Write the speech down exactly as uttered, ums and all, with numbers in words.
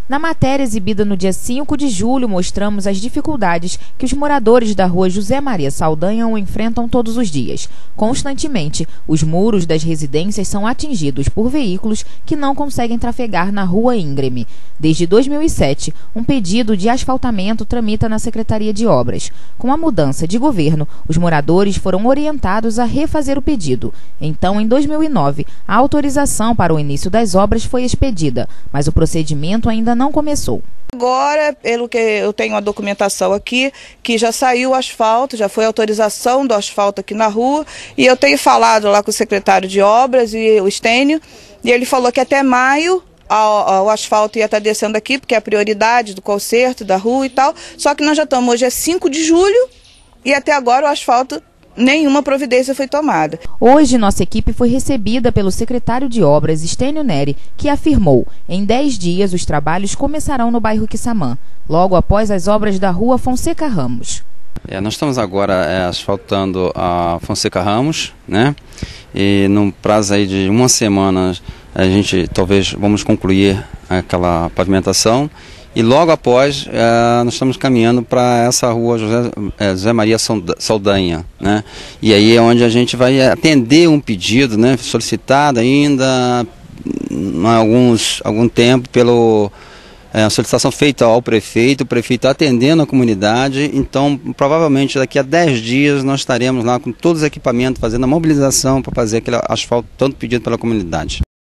Na matéria exibida no dia cinco de julho, mostramos as dificuldades que os moradores da rua José Maria Saldanha enfrentam todos os dias. Constantemente, os muros das residências são atingidos por veículos que não conseguem trafegar na rua íngreme. Desde dois mil e sete, um pedido de asfaltamento tramita na Secretaria de Obras. Com a mudança de governo, os moradores foram orientados a refazer o pedido. Então, em dois mil e nove, a autorização para o início das obras foi expedida, mas o procedimento ainda não começou. Agora, pelo que eu tenho a documentação aqui, que já saiu o asfalto, já foi autorização do asfalto aqui na rua, e eu tenho falado lá com o secretário de Obras e o Estênio, e ele falou que até maio o asfalto ia estar descendo aqui, porque é a prioridade do conserto da rua e tal, só que nós já estamos, hoje é cinco de julho, e até agora o asfalto, nenhuma providência foi tomada. Hoje, nossa equipe foi recebida pelo secretário de Obras, Estênio Neri, que afirmou: em dez dias os trabalhos começarão no bairro Quissamã, logo após as obras da rua Fonseca Ramos. É, nós estamos agora é, asfaltando a Fonseca Ramos, né? E no prazo aí de uma semana a gente talvez vamos concluir aquela pavimentação. E logo após, é, nós estamos caminhando para essa rua José, é, José Maria Saldanha, né? E aí é onde a gente vai atender um pedido, né, solicitado ainda há alguns, algum tempo pelo é, a solicitação feita ao prefeito, o prefeito atendendo a comunidade. Então, provavelmente daqui a dez dias nós estaremos lá com todos os equipamentos, fazendo a mobilização para fazer aquele asfalto tanto pedido pela comunidade.